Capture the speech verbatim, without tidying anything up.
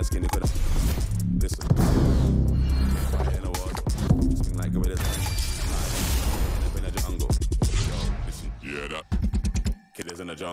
a skinny could listen. Fire in the water. Swing like a red in the jungle. Yo, listen. Yeah, that. Killers in the jungle.